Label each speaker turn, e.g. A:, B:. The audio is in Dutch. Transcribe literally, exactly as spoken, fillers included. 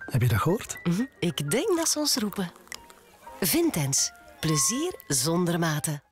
A: Heb je dat gehoord?
B: Mm-hmm. Ik denk dat ze ons roepen. Vintense. Plezier zonder maten.